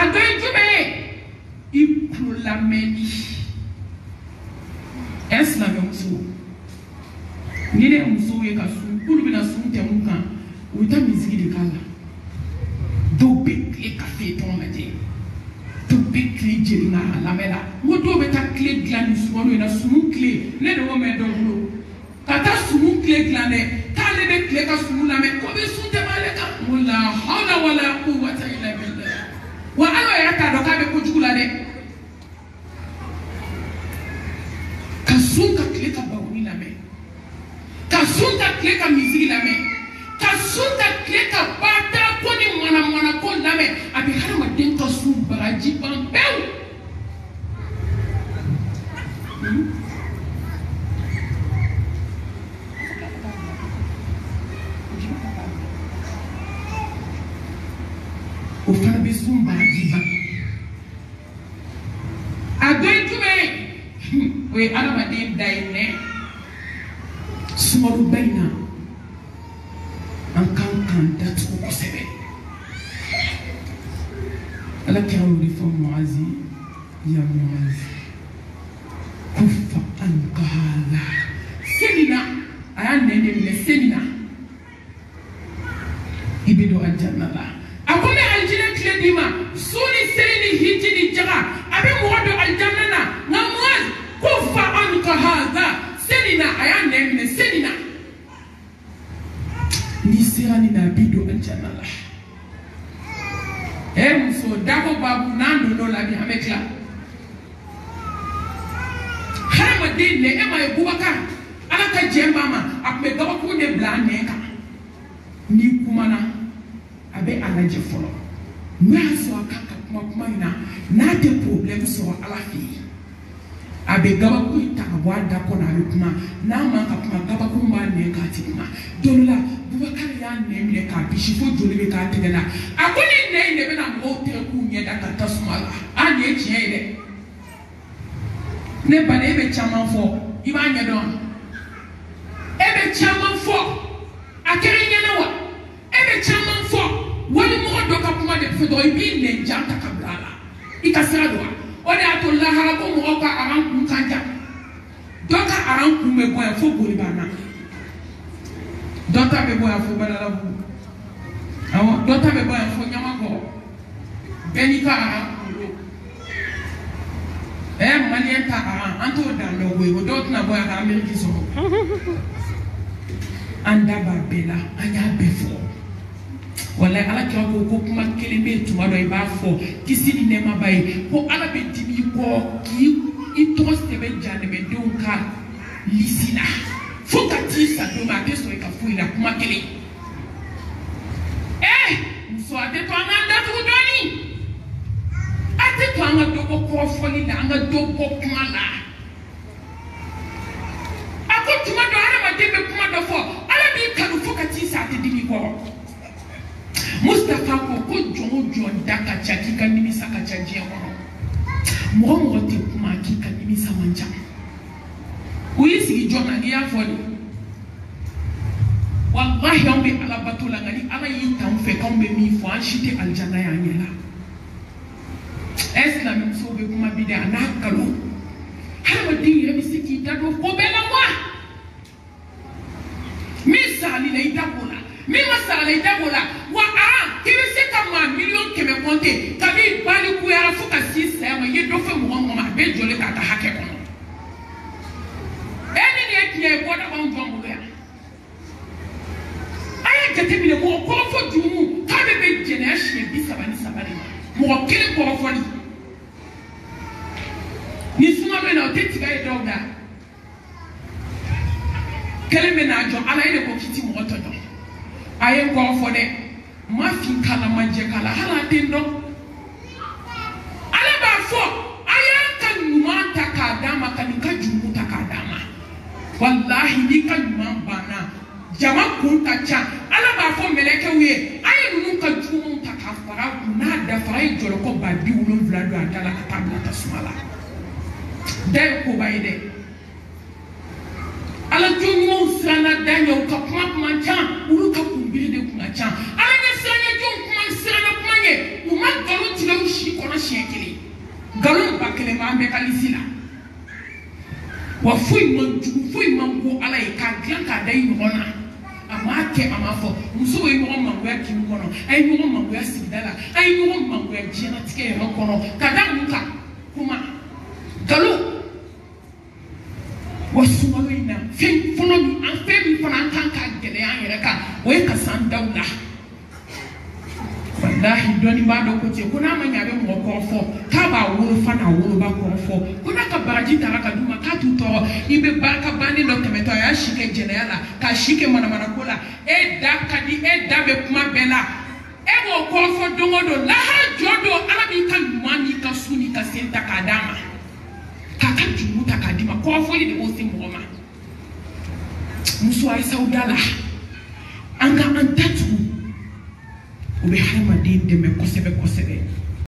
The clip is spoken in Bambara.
adoy jube iplu la meni es la muso ni ne muso ye ka sun kulu bina sun te mun kan o ta musique de kala do be clé café ton matin do be clé jelina la mela mo do be ta clé glan su wono na sun clé ne do me do lo kata sun clé glan ne ta le be clé ka sun la me ko be sun te male ka wala hawla wala quwwata illa billah wa ala ya ta do ka be ko jugula de ka sun ka clé ka ba woni la me ka sun ka clé ka musique la me ka sun ka clé ka bata ko ni mwana ko la me abi harama den ka sun baraji ban bew o fana be sun baraji ban adoy tume we arama den dayne sumaru bayna an kan datu ko sebe ala kiram li fo muazi ya muazi kufa an qala selina ayan nene ne selina ibido aljanna la akome aljanna kledima suni selini hijini jaga abe modo aljanna na na muazi kufa an qala selina ayan nene selina ni sirani na bido aljanna la muso dako babu nando no la bi amekla harama dinne ema e bubakar ala ka jemba ma akme gaba ko ne blane ka ni kumana abe ala je folo ngaso akaka kuma na de problem so ala fi abe gaba ko ta wanda ko na kuma na man ka kuma gaba ko ma ne ka ti kuma dolla bubakar ya ne me ka bishi fo joli be ka tegena akoni ne be na mo te ku nye da ka tasmala ani e chie de ne ba ne be chama fo iba nya don e be chama fo akere nya na wa e be chama fo wali mo do ka kuma de fo do ibi ne janta ka blala ikasira do o de atolla ha ko mo ka aran ku kanja doka aran ku me boy fo boli bana dota be boy fo balala bu awo dota be boy fo nyama ko benika aran malien ta aran anto dan do we dot na boy ka ameriki so anda ba bela anya be fo wala ala ko kuma kelebe tuma do iba fo kisini ne mabai ko ala be dimi ko ki itoste be jane be donka lisina fo ka ti sa do ma ke so ka fu ina kuma kele so ate to anga to doni ate to anga do ko korofoli na anga do ko kuma la ako tuma do ara ma de be kuma do fo ala bi kanu fo ka ti sa te dimi ko Mustafa ko jongo daka chaki kanimi saka chaji ono mo te kuma ki kanimi samanja uyisi jona ya fodi wallahi on be ala batula ngani ala yinta on fe kombe mi fo anshite aljanna ya nyela islam so be kuma bida na kalo hawa di ya misiki dado ko bela wa misali na idabola mi masala idabola wa kibi se kama million keme konte kabi bali ku ya fuka sisa ma ye do fe mo ma be jole ka ta hake kono eni ne tiye boda bon jombo ya aya kete bi le mo ko fo jumu ka be jene ashe bi sabani mo kele ko fo ni suma be na o te tiga e dogda kele me na jo ala ile ko kiti mo to do aye ko fo de ma fi kala manje kala hala tendo ala ba fo aya kan numa takadama kan ka jumu takadama wallahi ni kan numa bana jama kun ta cha ala ba fo meleke we aye nunu ka jumu takafara na da farai jolo ko ba di ulun vlado atala ka tabla tasmala dai ko baide ala jumu srana danyo ka kuma cha ulu ka kumbiri de kuna cha ala shekili galon bakele ma be kalisila wa fui mango ala e ka glan ka dai ngona ama ke ama fo muso e mo mango ya kim kono ai mo mango ya sidala ai mo mango ya jina tike ro kono kada muka kuma galo wasumalo ina fin fono mi an fe mi fona kan ka gele an yere ka o e ka san dawla wallahi doni ba do ko je kuna manya be mo ko fo ka ba woro fa na woro ba ko fo kuna ka baraji tara ka duma ka tutoro ibe baraka bani do kemeto ya shike generala ka shike mana kola e da ka di e da be kuma bela e mo ko fo dongo do la ha jodo ala bi kan mani ka suni ka senta ka dama ka ka jumu ta ka dima ko fo ni de mo sim mo ma muso ai saudala